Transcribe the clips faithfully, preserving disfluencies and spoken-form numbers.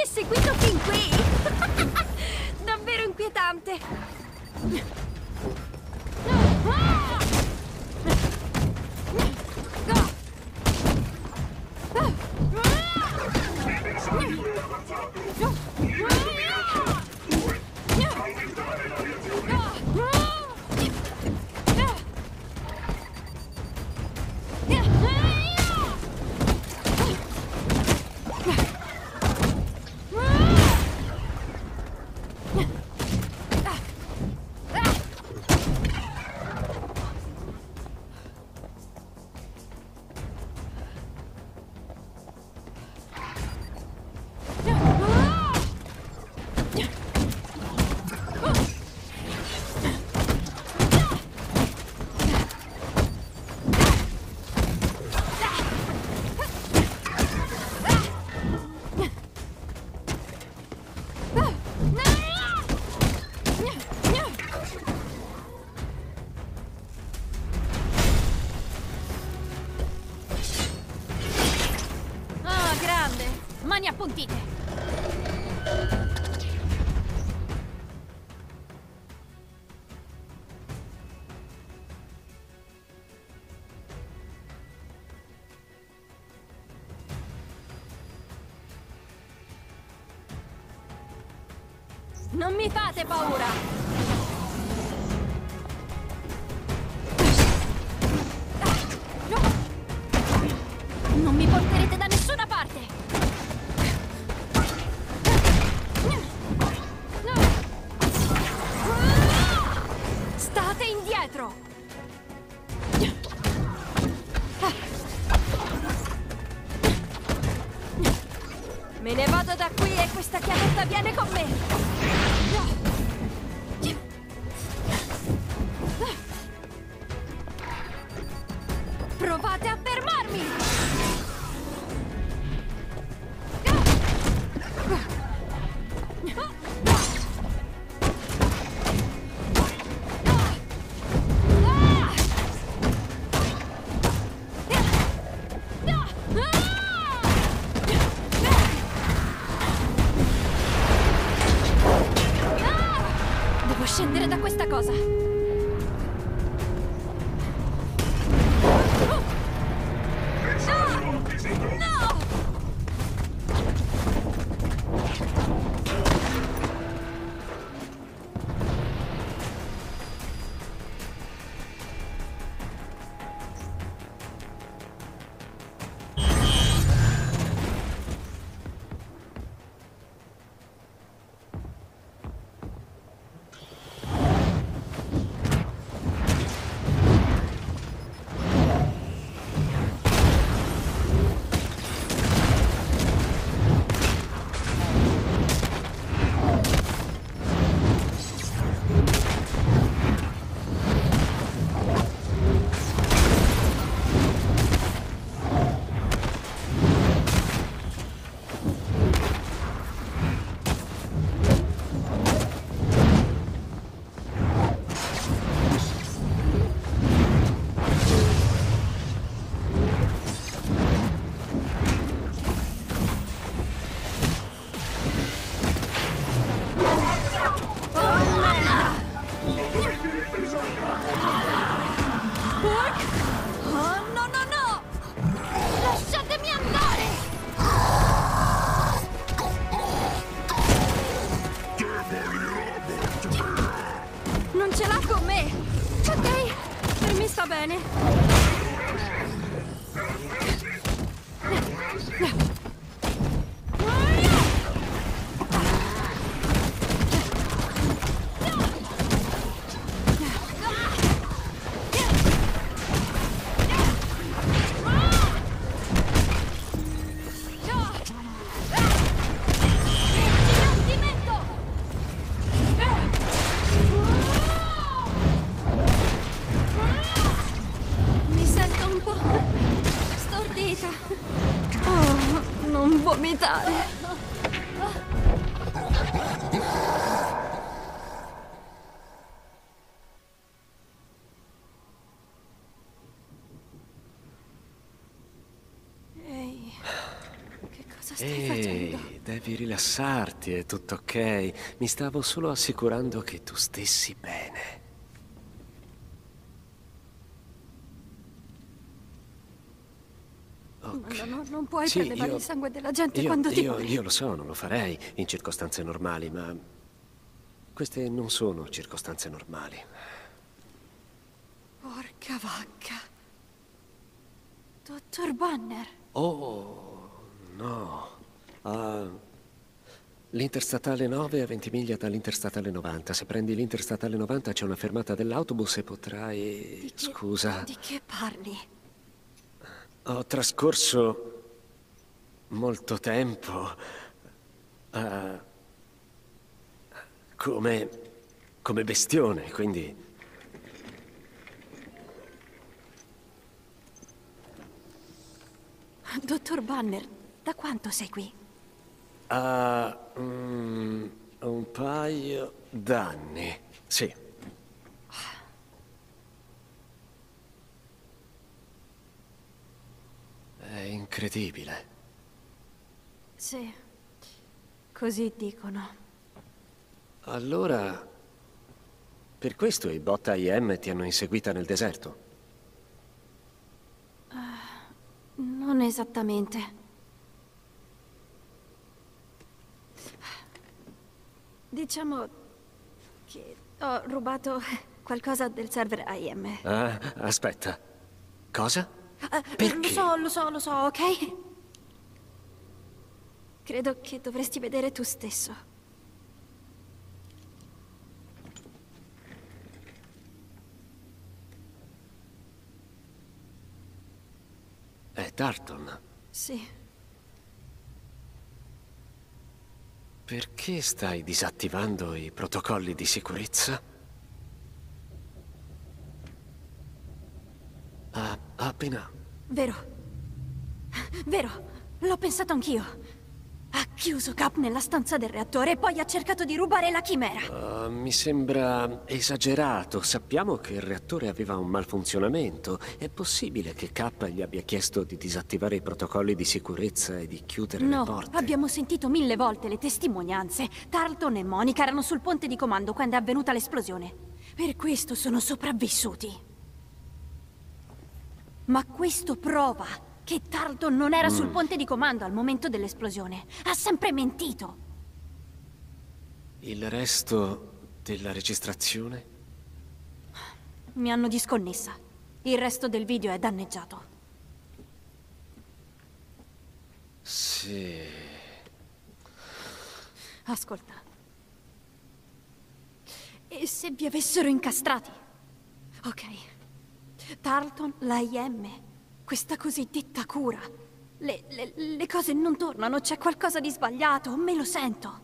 hai seguito fin qui? Davvero inquietante. Mani appuntite! Non mi fate paura! Non mi porterete da nessuna parte! State indietro! Me ne vado da qui e questa chiavetta viene con me! Provate a fermarmi! Devo scendere da questa cosa! Non ce l'ha con me! Ok, per me sta bene. Mi sento un po' stordita. Oh, non vomitare. Ehi, che cosa stai Ehi, facendo? devi rilassarti, è tutto ok. Mi stavo solo assicurando che tu stessi bene. Okay. No, no, non puoi Sì, prelevare io, il sangue della gente io, quando ti io, muori. io lo so, non lo farei in circostanze normali, ma queste non sono circostanze normali. Porca vacca. Dottor Banner. Oh, no. Ah, l'interstatale nove a venti miglia dall'interstatale novanta. Se prendi l'interstatale novanta c'è una fermata dell'autobus e potrai... Di che, Scusa. Di che parli? Ho trascorso molto tempo uh, come, come bestione, quindi... Dottor Banner, da quanto sei qui? Uh, mm, un paio d'anni, sì. È incredibile. Sì, così dicono. Allora, per questo i bot I M ti hanno inseguita nel deserto? Uh, non esattamente. Diciamo che ho rubato qualcosa del server I M. Ah, aspetta. Cosa? Uh, Perché? Lo so, lo so, lo so, ok? Credo che dovresti vedere tu stesso. È Tarleton. Sì. Perché stai disattivando i protocolli di sicurezza? Ha appena... Vero. Vero. L'ho pensato anch'io. Ha chiuso Cap nella stanza del reattore e poi ha cercato di rubare la chimera. Uh, mi sembra esagerato. Sappiamo che il reattore aveva un malfunzionamento. È possibile che K gli abbia chiesto di disattivare i protocolli di sicurezza e di chiudere No, le porte? abbiamo sentito mille volte le testimonianze. Tarleton e Monica erano sul ponte di comando quando è avvenuta l'esplosione. Per questo sono sopravvissuti. Ma questo prova che Tarleton non era mm. sul ponte di comando al momento dell'esplosione. Ha sempre mentito. Il resto della registrazione? Mi hanno disconnessa. Il resto del video è danneggiato. Sì. Ascolta. E se vi avessero incastrati? Ok. Tarleton, l'A I M, questa cosiddetta cura. Le, le, le cose non tornano, c'è qualcosa di sbagliato, me lo sento.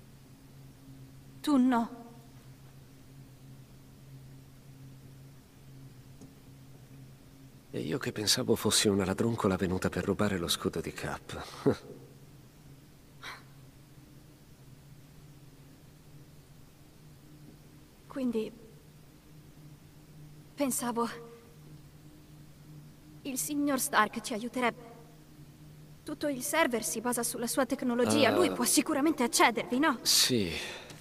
Tu no. E io che pensavo fossi una ladruncola venuta per rubare lo scudo di Cap. Quindi... pensavo... il signor Stark ci aiuterebbe. Tutto il server si basa sulla sua tecnologia. Uh, Lui può sicuramente accedervi, no? Sì.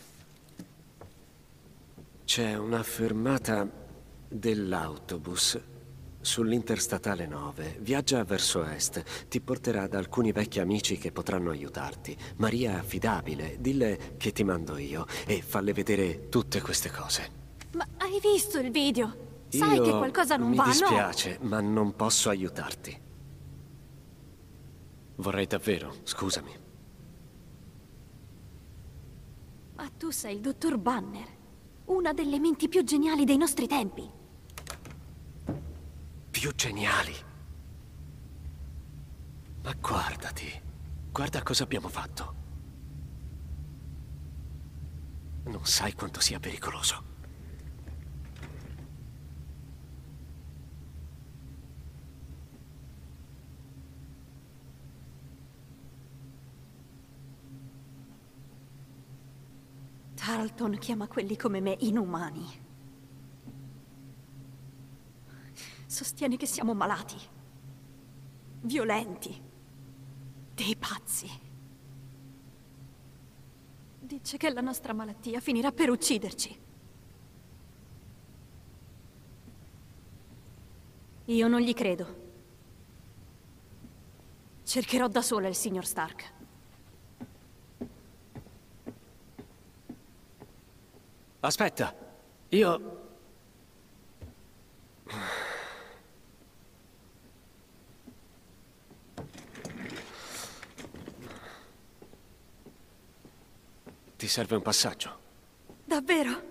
C'è una fermata dell'autobus sull'Interstatale nove. Viaggia verso est. Ti porterà da alcuni vecchi amici che potranno aiutarti. Maria è affidabile. Dille che ti mando io e falle vedere tutte queste cose. Ma hai visto il video? Sai Io che qualcosa non mi va, no? Mi dispiace, ma non posso aiutarti. Vorrei davvero, scusami. Ma tu sei il dottor Banner, una delle menti più geniali dei nostri tempi. Più geniali? Ma guardati, guarda cosa abbiamo fatto. Non sai quanto sia pericoloso. Tarleton chiama quelli come me inumani. Sostiene che siamo malati, violenti, dei pazzi. Dice che la nostra malattia finirà per ucciderci. Io non gli credo. Cercherò da sola il signor Stark. Aspetta, io... Ti serve un passaggio? Davvero?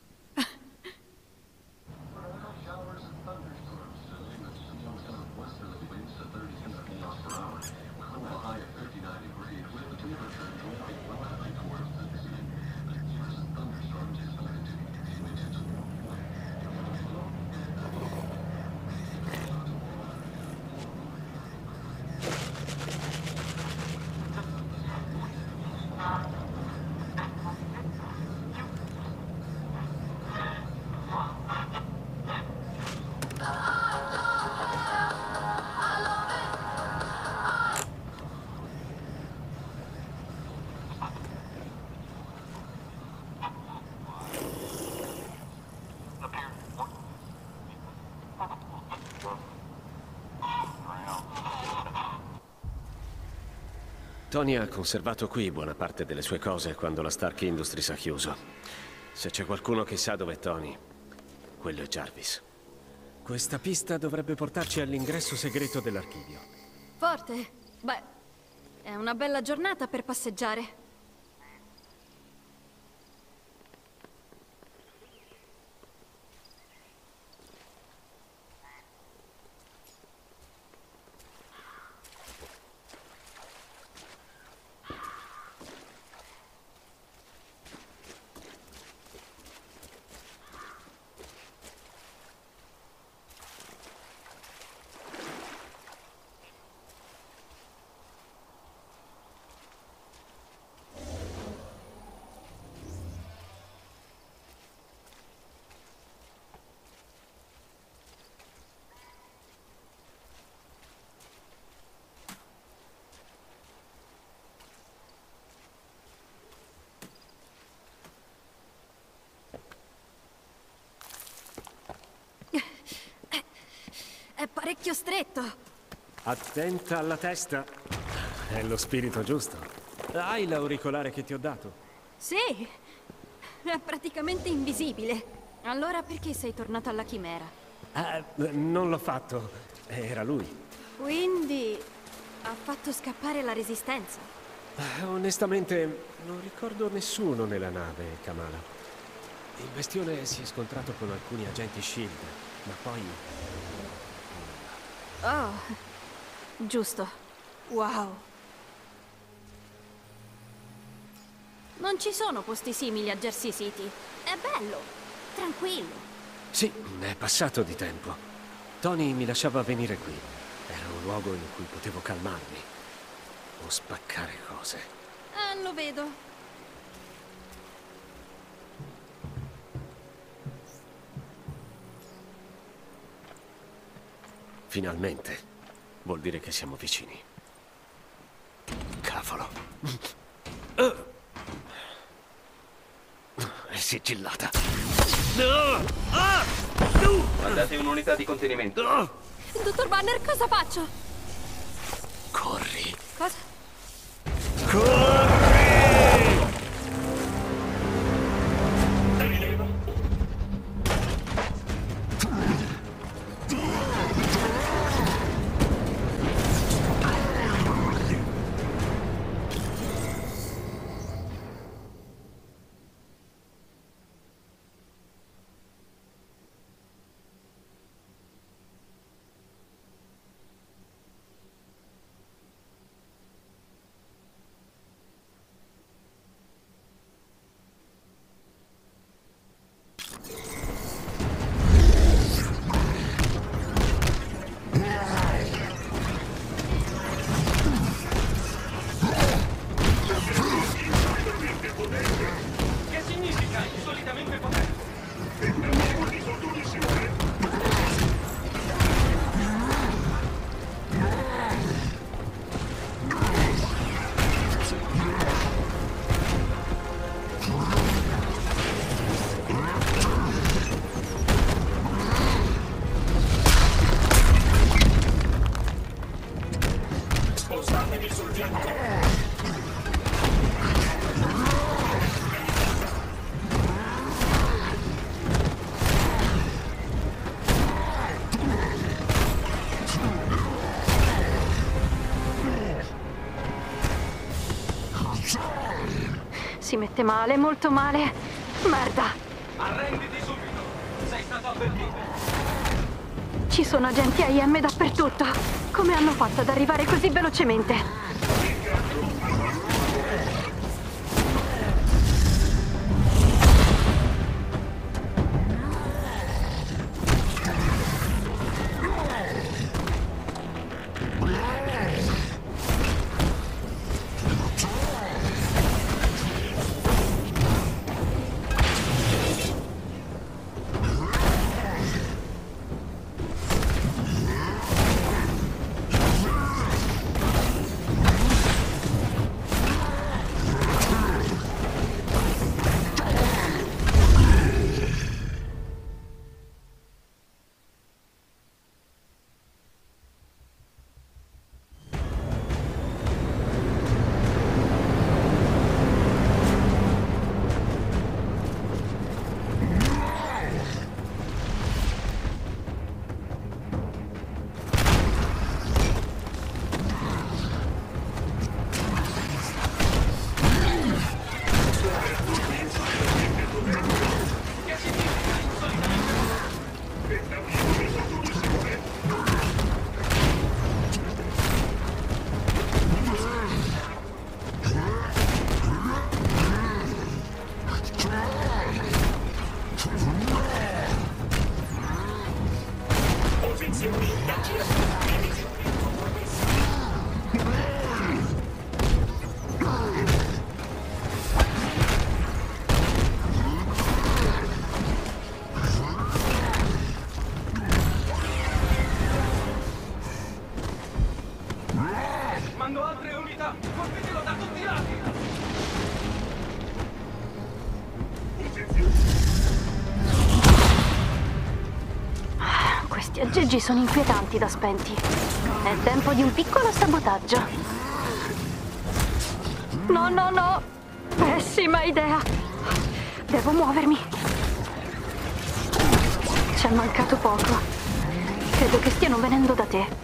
Tony ha conservato qui buona parte delle sue cose quando la Stark Industries ha chiuso. Se c'è qualcuno che sa dov'è Tony, quello è Jarvis. Questa pista dovrebbe portarci all'ingresso segreto dell'archivio. Forte? Beh, è una bella giornata per passeggiare. È parecchio stretto. Attenta alla testa. È lo spirito giusto. Hai l'auricolare che ti ho dato? Sì, è praticamente invisibile. Allora perché sei tornato alla chimera? Eh, non l'ho fatto. Era lui. Quindi ha fatto scappare la resistenza. Eh, onestamente, non ricordo nessuno nella nave, Kamala. Il bestione si è scontrato con alcuni agenti SHIELD, ma poi... Oh, giusto. Wow. Non ci sono posti simili a Jersey City. È bello, tranquillo. Sì, è passato di tempo. Tony mi lasciava venire qui. Era un luogo in cui potevo calmarmi. O spaccare cose. Eh, lo vedo. Finalmente. Vuol dire che siamo vicini. Cavolo. È sigillata. Mandate un'unità di contenimento. Dottor Banner, cosa faccio? Corri. Cosa? Corri! Si mette male, molto male. Merda. Arrenditi subito! Sei stato avvertito! Ci sono agenti A I M dappertutto. Come hanno fatto ad arrivare così velocemente? Mando altre unità! Colpitelo da tutti i lati! Questi aggeggi sono inquietanti da spenti. È tempo di un piccolo sabotaggio. No, no, no! Pessima idea! Devo muovermi. Ci è mancato poco. Credo che stiano venendo da te.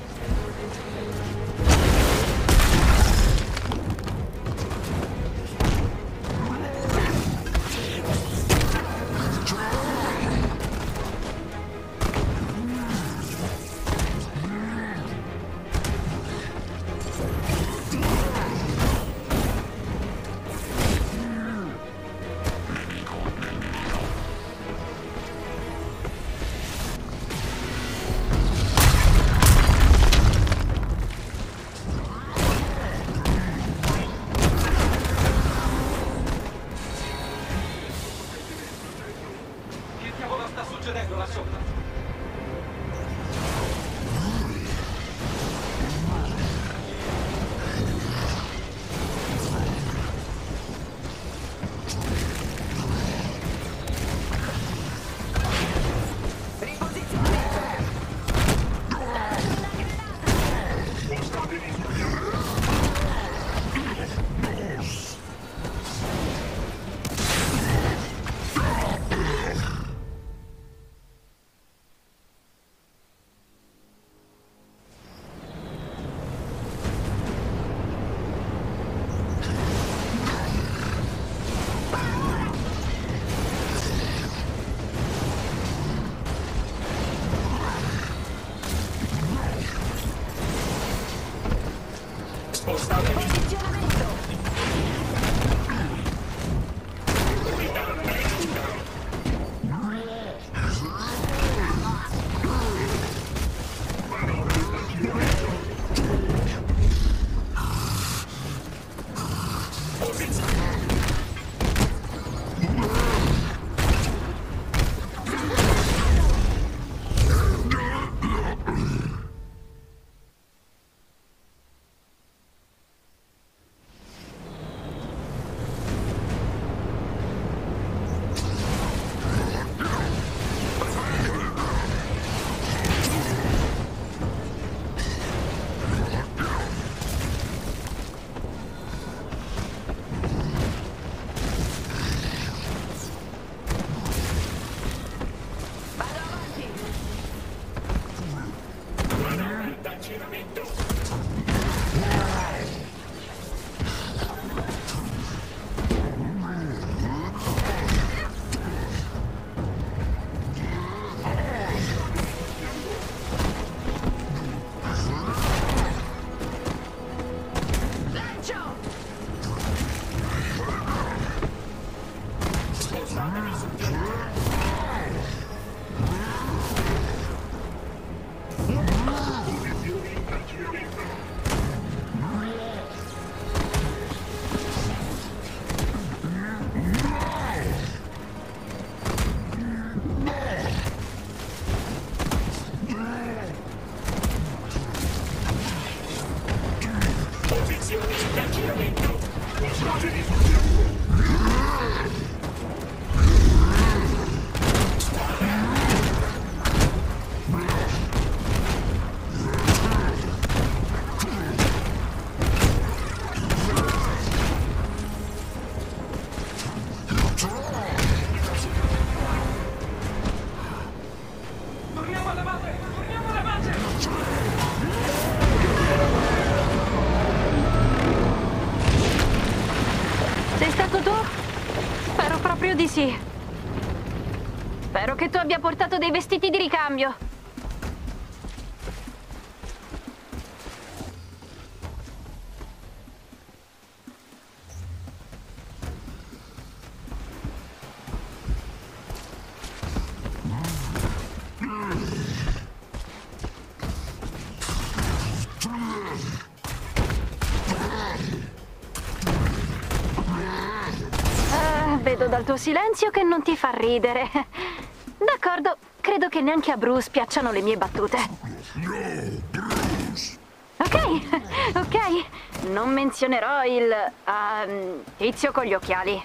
Che diavolo sta succedendo là sopra? Torniamo alla base! Torniamo alla base! Sei stato tu? Spero proprio di sì. Spero che tu abbia portato dei vestiti di ricambio. Ah, vedo dal tuo silenzio che non ti fa ridere. D'accordo, credo che neanche a Bruce piacciono le mie battute. Ok, ok. Non menzionerò il uh, tizio con gli occhiali.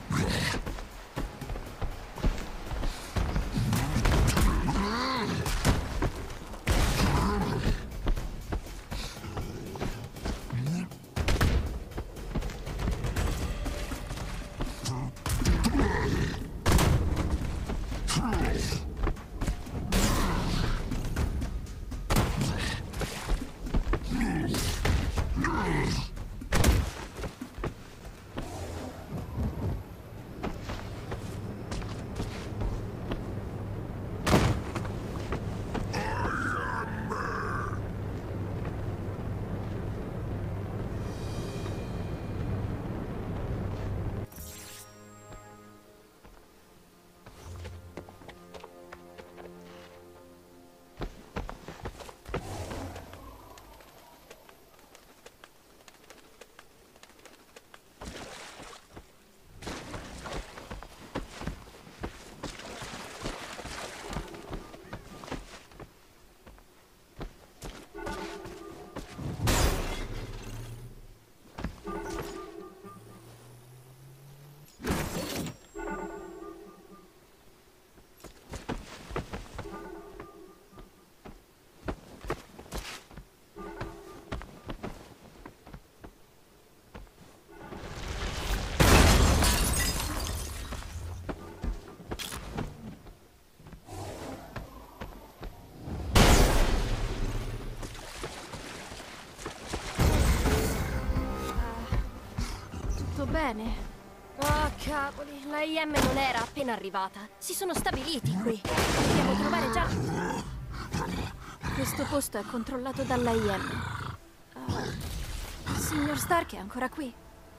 Bene. Oh, cavoli, la I M non era appena arrivata. Si sono stabiliti qui. Dobbiamo trovare già... Questo posto è controllato dalla I M. Uh, il signor Stark è ancora qui.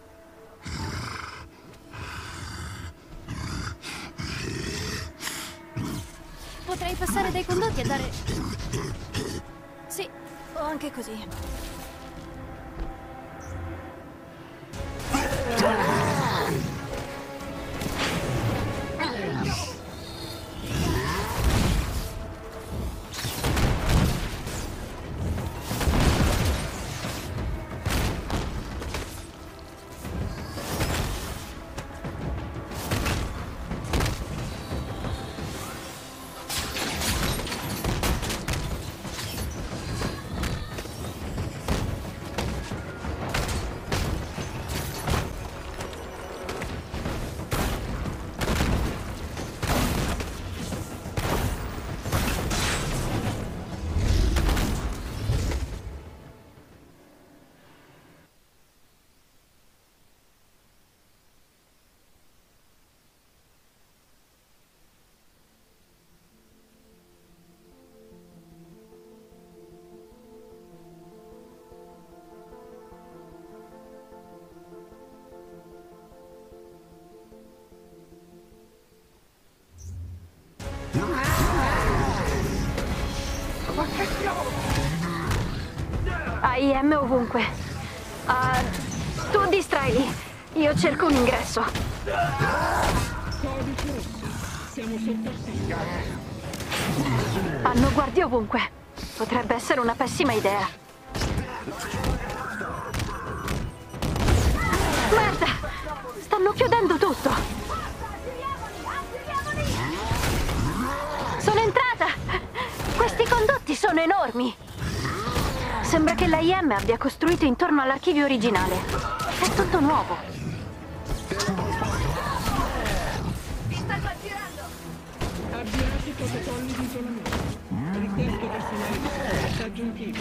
Potrei passare dai condotti e dare... Sì, o anche così. Ma che diavolo? A I M ovunque. Ah, tu distraili. Io cerco un ingresso. Siamo sottosti. Hanno guardie ovunque. Potrebbe essere una pessima idea. Merda! Stanno chiudendo tutto. Sono entrata! Questi condotti sono enormi. Sembra che l'A I M abbia costruito intorno all'archivio originale. È tutto nuovo. Avviati protocolli di isolamento. Richiesto personale di sicurezza aggiuntivo.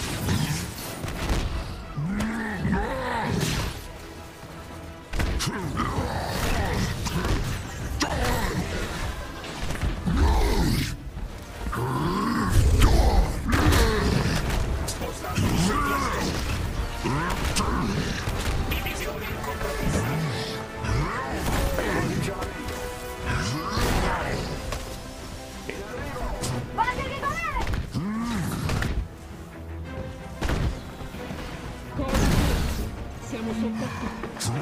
Siamo sottosti.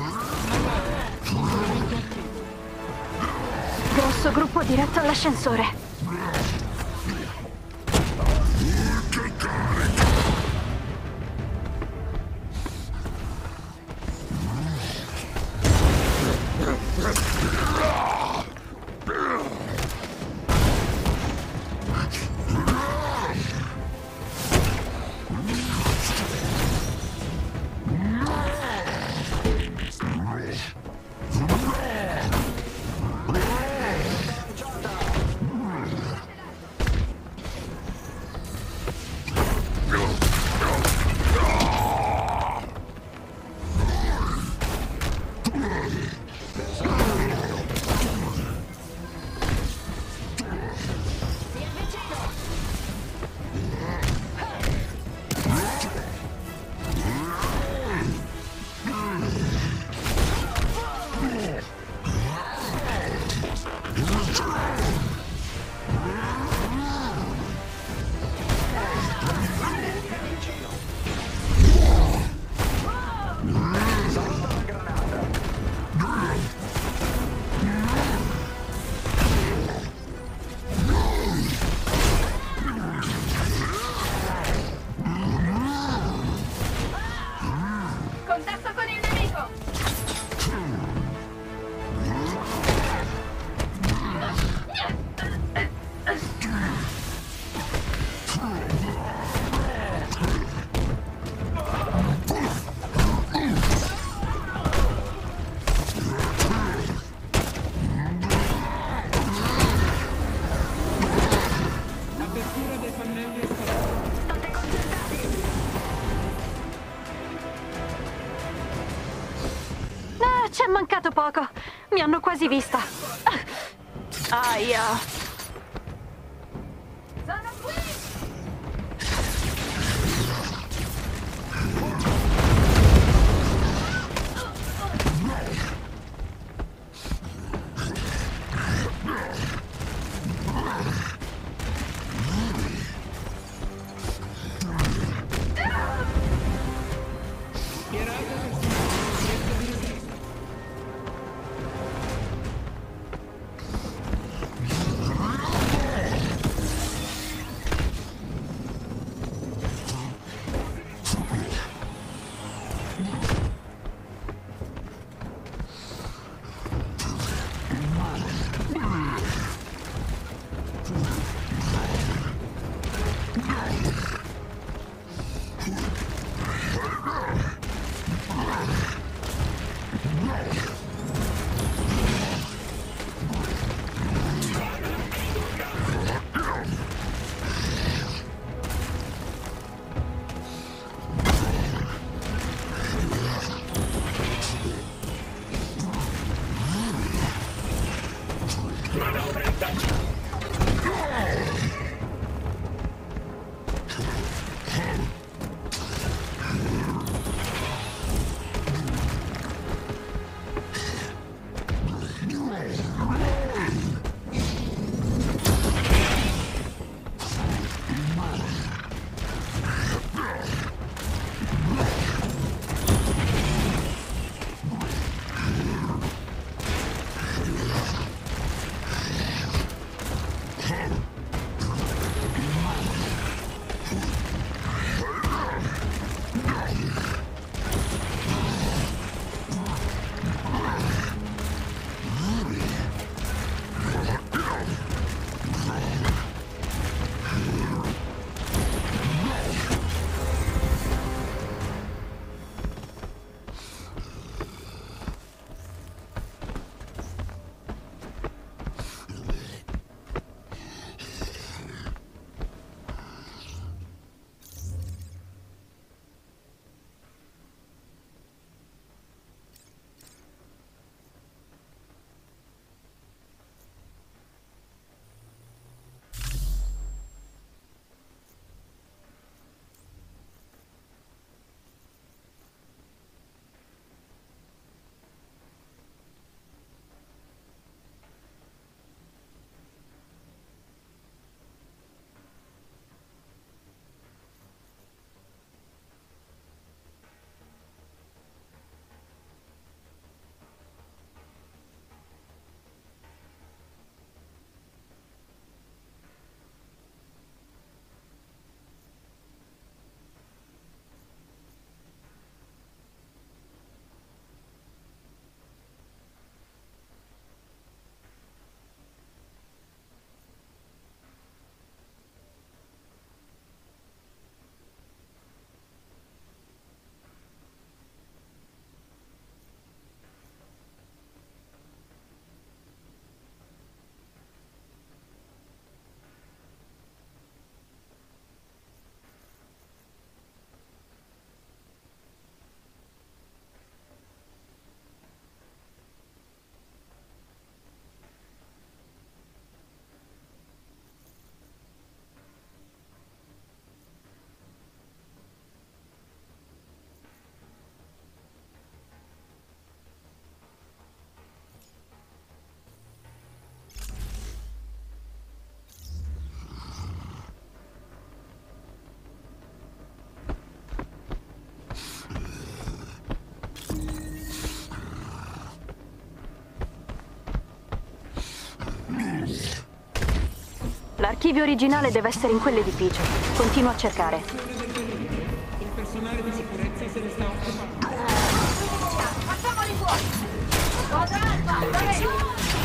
Grosso gruppo diretto all'ascensore. Contatto con il nemico! Apertura dei pannelli esterni. State concentrati! Ah, ci è mancato poco. Mi hanno quasi vista. Aia. Sono qui! L'archivio originale deve essere in quell'edificio. Continua a cercare. Il personale di sicurezza se ne sta occupando. Facciamoli fuori! Squadra Alfa, dove?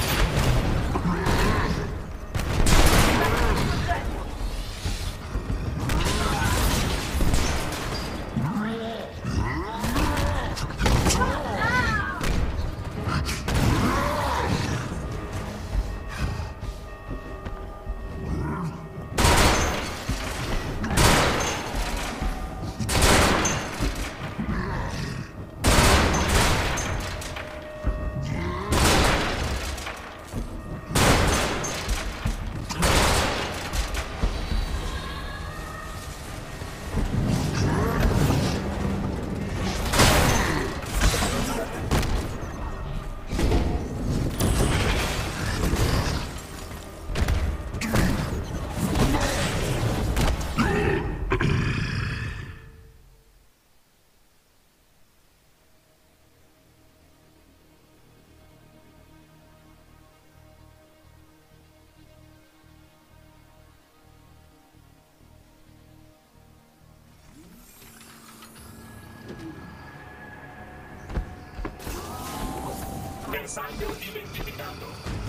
Bersaglio identificato.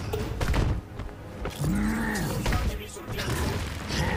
Ricordatevi sul piano.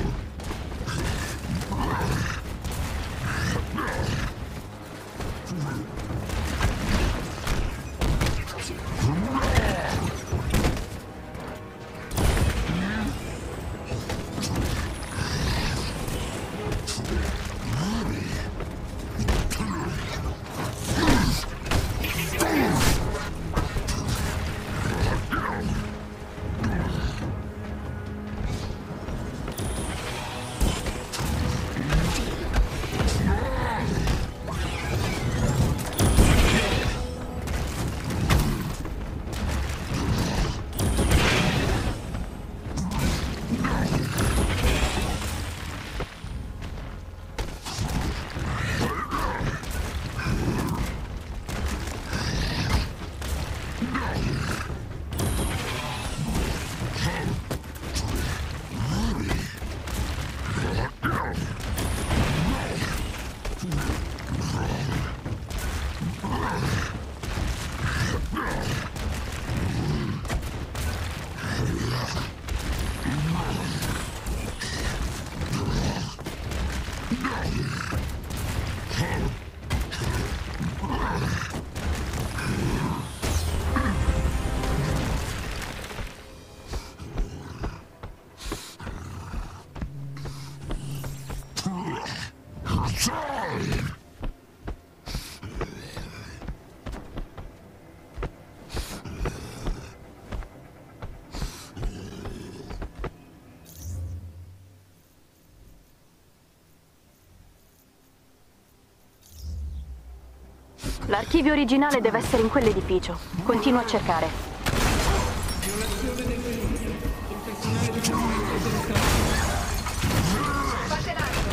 L'archivio originale deve essere in quell'edificio. Continua a cercare. Violazione del perimetro. Il personale di sicurezza se ne sta occupando. Fate largo!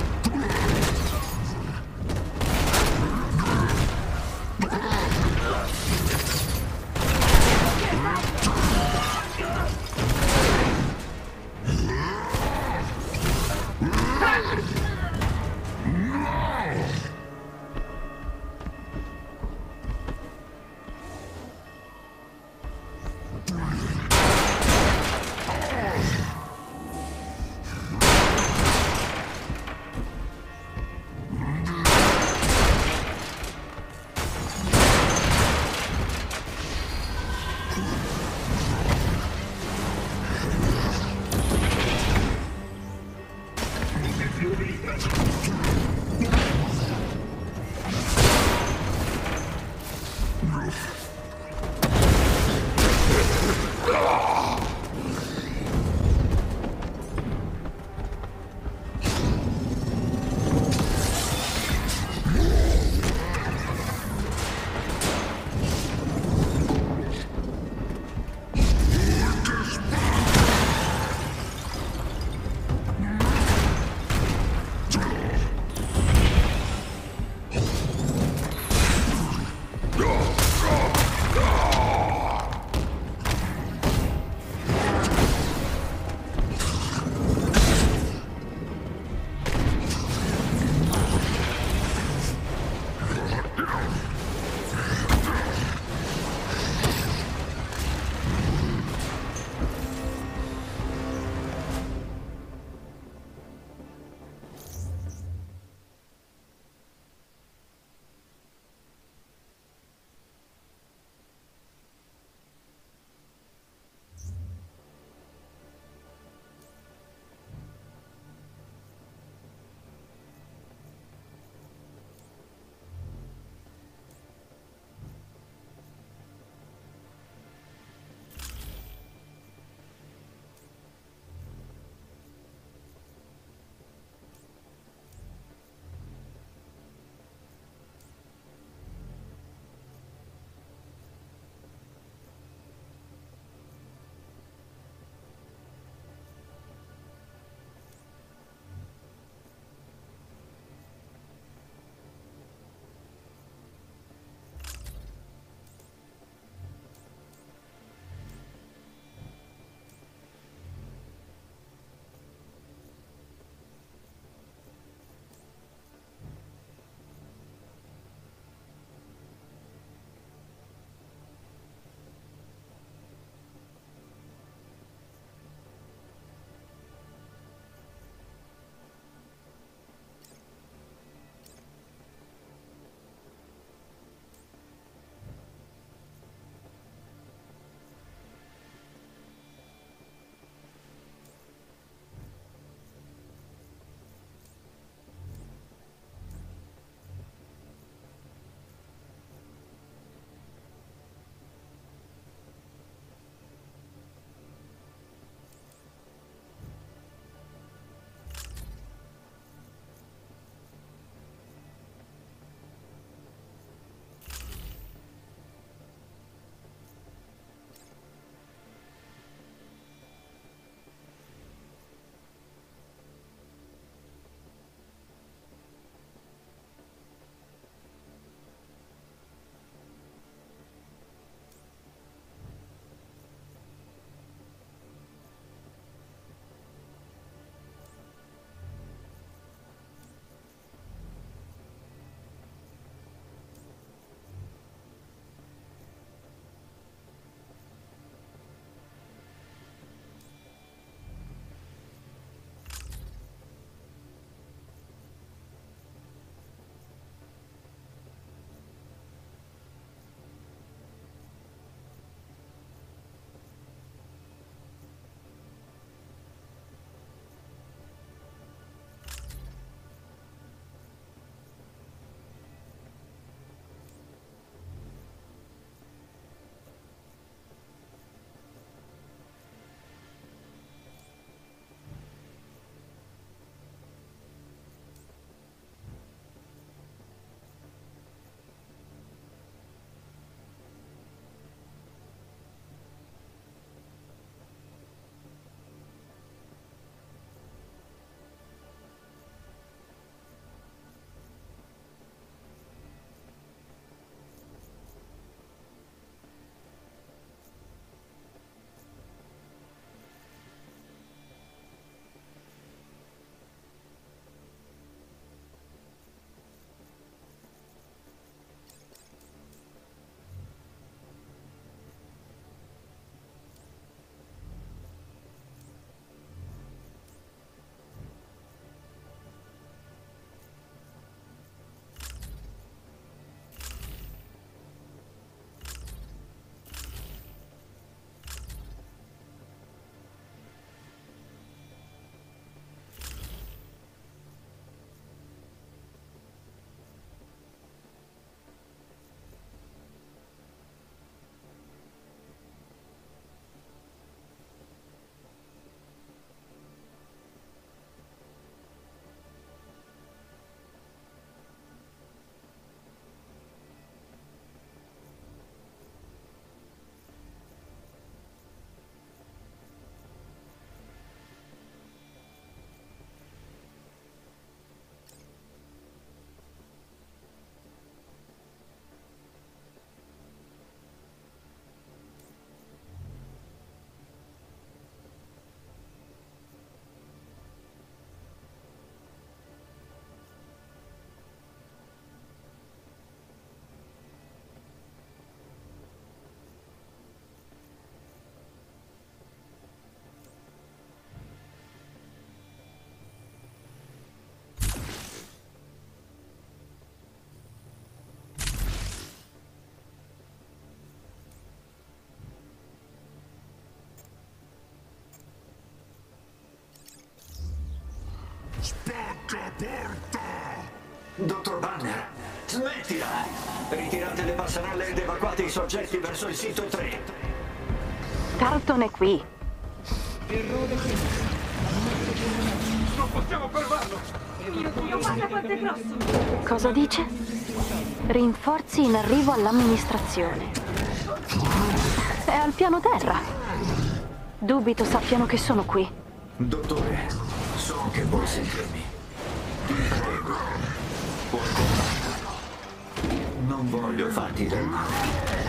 Dottor Banner, smettila! Ritirate le passerelle ed evacuate i soggetti verso il sito tre. Tarleton è qui. Errore critico. Non possiamo fermarlo! Mio Dio, guarda quanto è grosso! Cosa dice? Rinforzi in arrivo all'amministrazione. È al piano terra. Dubito sappiano che sono qui. Dottore, so che vuoi sentirmi. Ti prego, puoi combatterlo. Non voglio farti del male.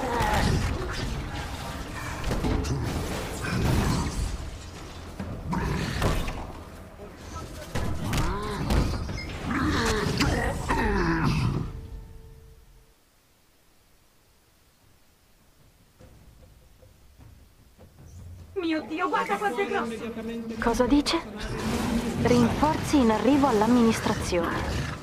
Mio Dio, guarda quanto è grosso! Cosa dice? Rinforzi in arrivo all'amministrazione.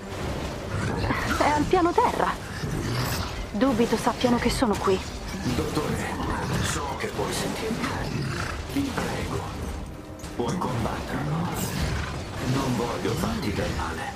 È al piano terra. Dubito sappiano che sono qui. Dottore, so che puoi sentirmi. Ti prego, puoi combatterlo. Non voglio farti del male.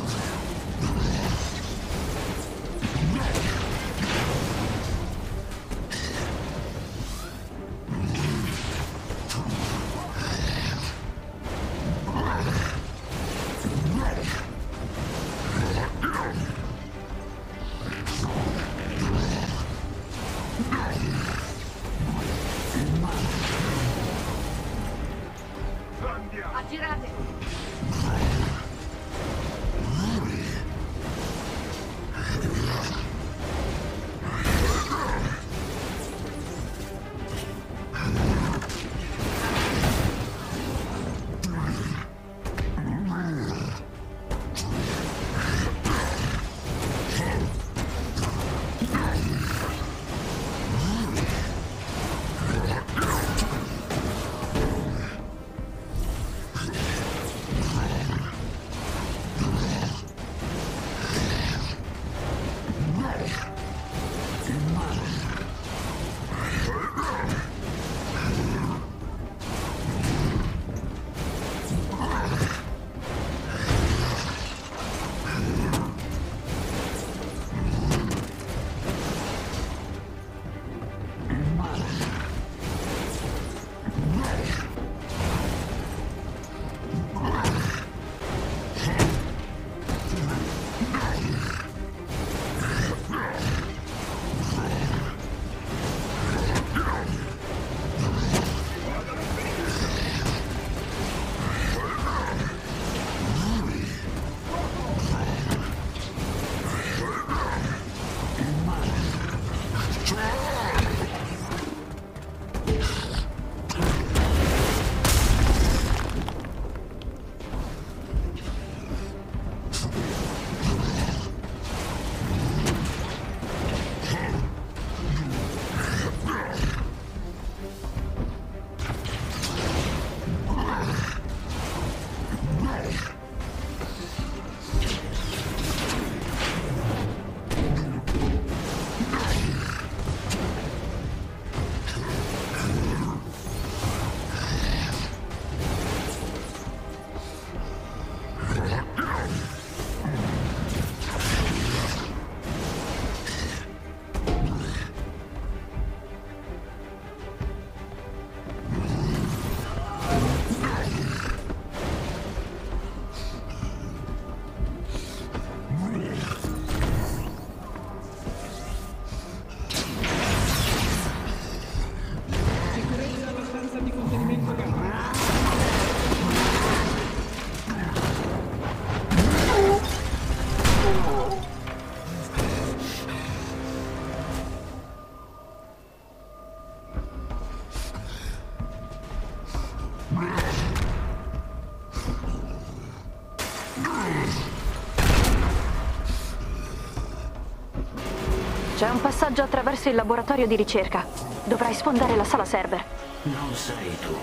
C'è un passaggio attraverso il laboratorio di ricerca. Dovrai sfondare la sala server. Non sei tu.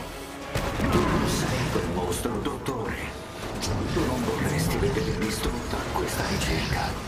Non sei quel mostro, dottore. Tu non vorresti vedere distrutta questa ricerca.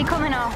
Come no?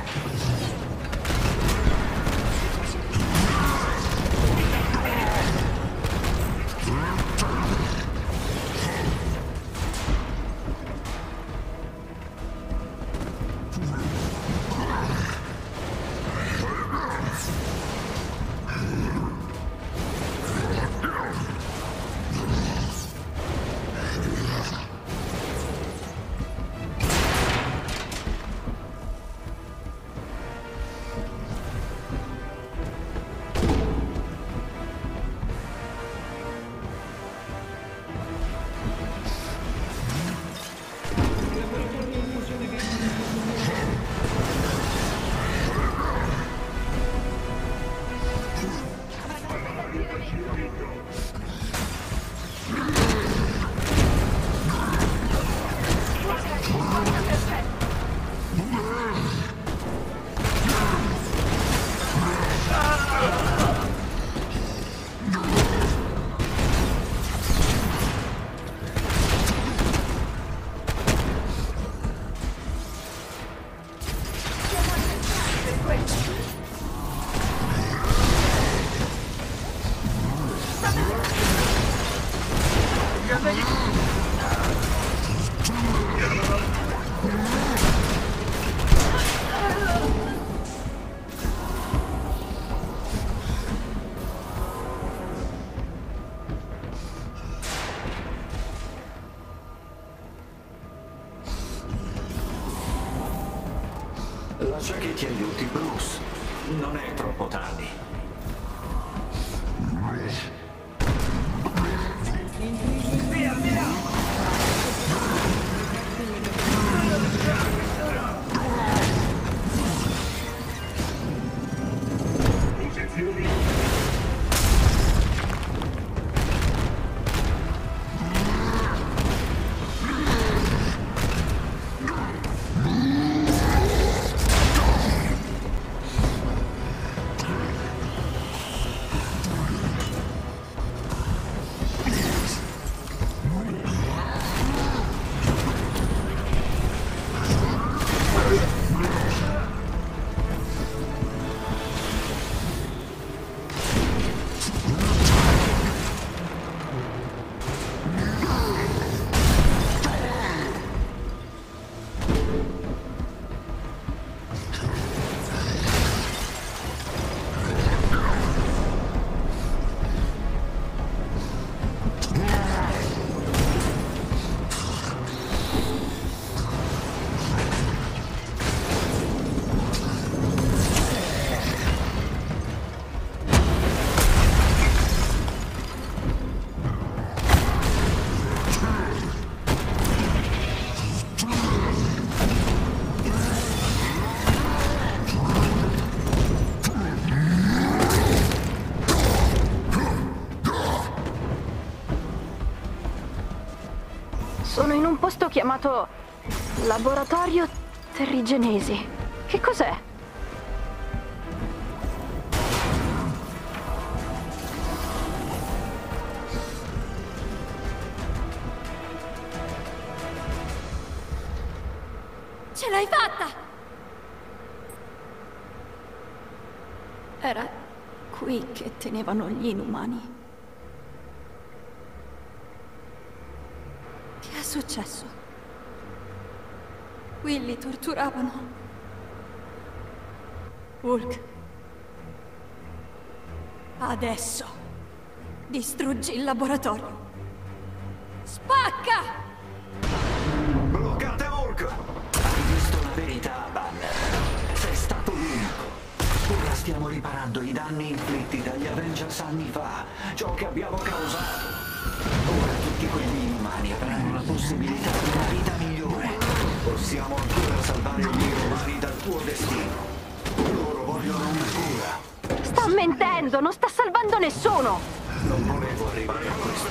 Lascia che ti aiuti, Bruce. Non è troppo tardi. Sono in un posto chiamato Laboratorio Terrigenesi. Che cos'è? Ce l'hai fatta! Era qui che tenevano gli inumani. Che è successo? Qui li torturavano. Hulk. Adesso distruggi il laboratorio. Spacca! Bloccate Hulk! Hai visto la verità, Banner. Sei stato l'unico. Ora stiamo riparando i danni inflitti dagli Avengers anni fa. Ciò che abbiamo causato. Ora tutti quegli inumani avranno la possibilità di una vita migliore. Possiamo ancora salvare gli inumani dal tuo destino. Loro vogliono una cura. Sta mentendo, non sta salvando nessuno! Non volevo arrivare a questo.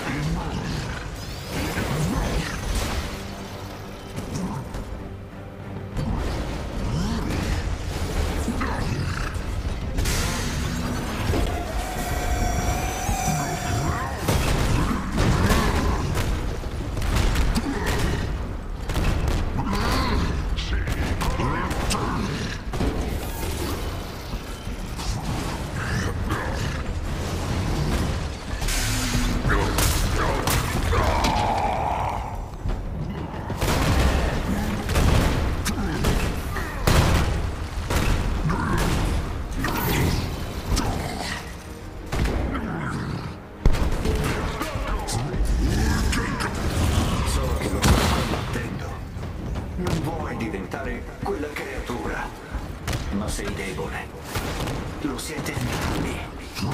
Ma sei debole. Lo siete entrambi.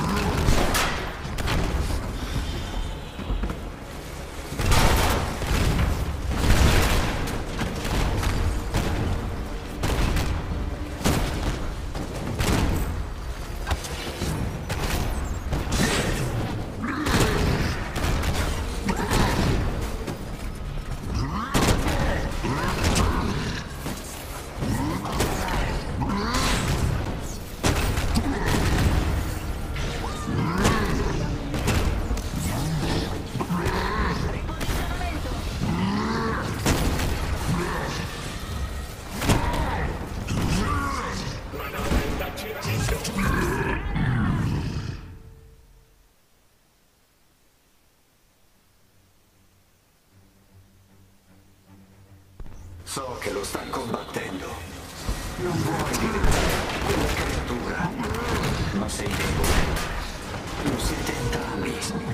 So che lo sta combattendo. Non vuoi diventare quella creatura, ma sei debole. Lo siete entrambi.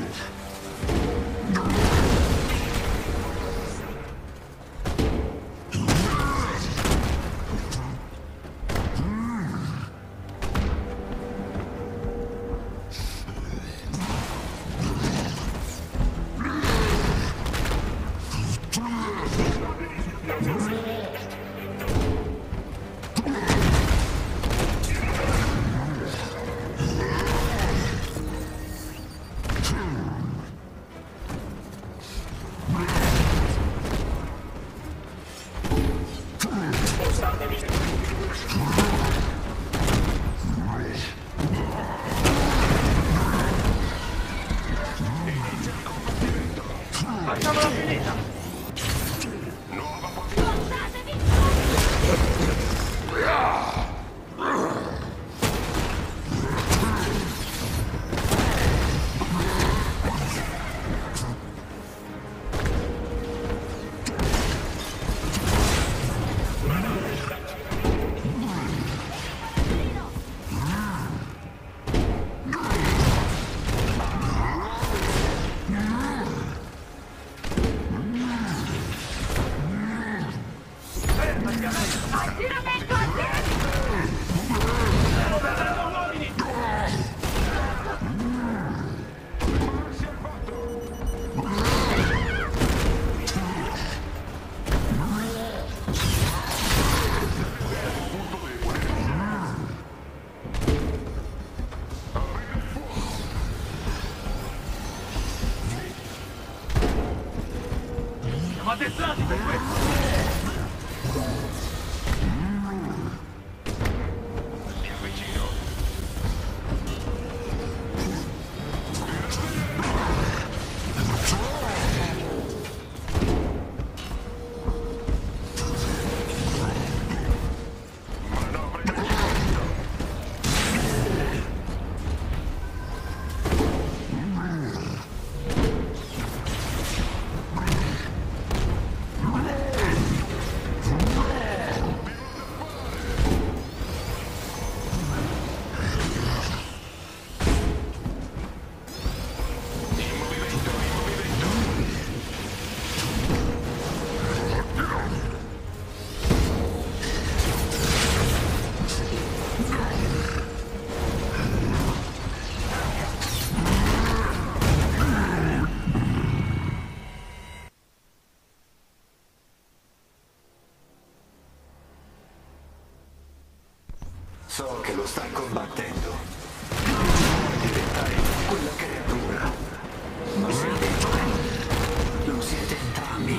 Facciamola finita! Siamo addestrati per questo! Più vicino! So che lo sta combattendo. Non vuoi diventare quella creatura, ma sei debole. Lo siete entrambi.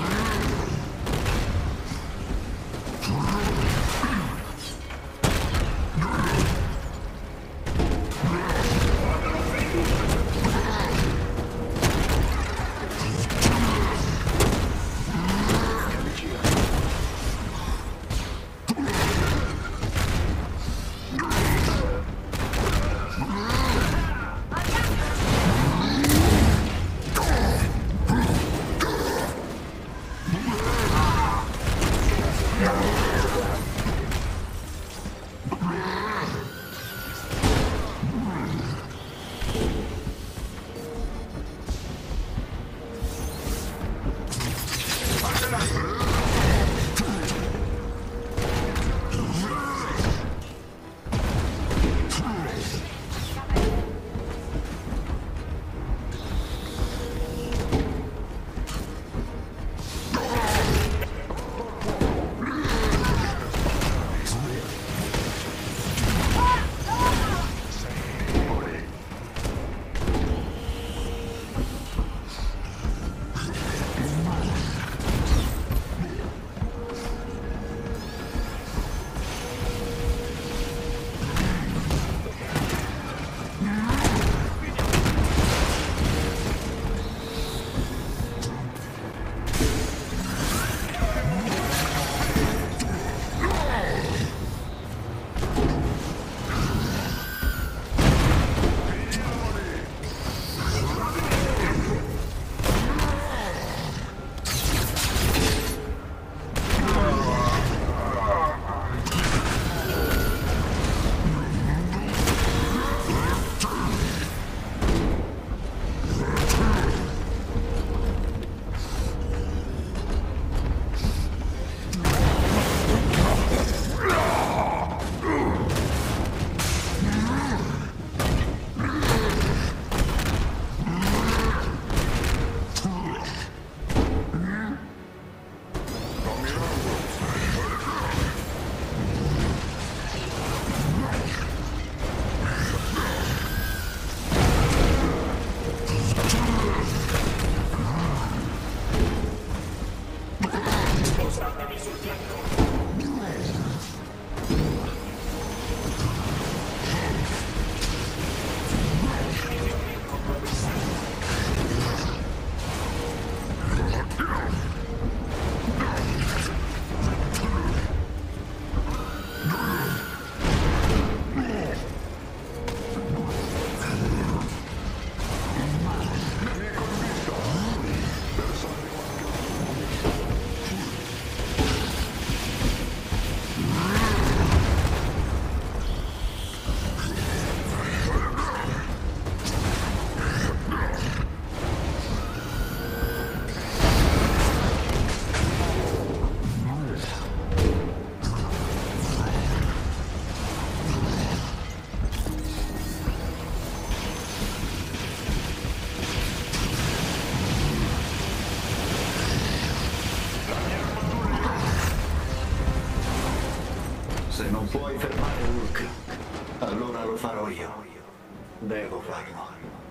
Hulk. Allora lo farò io. Devo farlo.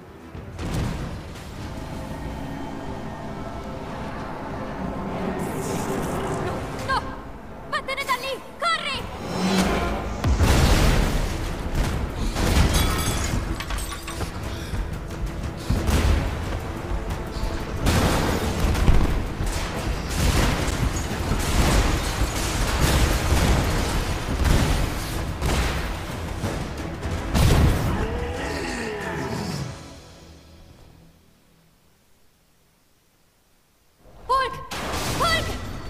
No! Vattene da lì! Corri! Hulk! Hulk!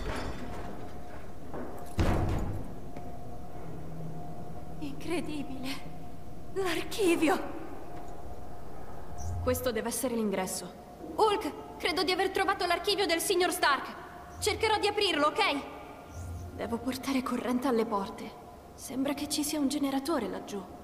Incredibile! L'archivio! Questo deve essere l'ingresso. Hulk, credo di aver trovato l'archivio del signor Stark. Cercherò di aprirlo, ok? Devo portare corrente alle porte. Sembra che ci sia un generatore laggiù.